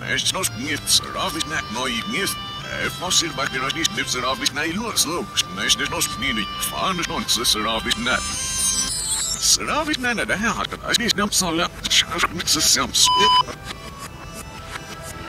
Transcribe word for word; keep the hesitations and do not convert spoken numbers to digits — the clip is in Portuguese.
Este nos gnift seravis nak noi gnift. E fossil bakteris gnift seravis na ilos looks. Neste nos pnini fanes non seravis na. Seravis na na da hat. As is nam sala. Schas mit se sams.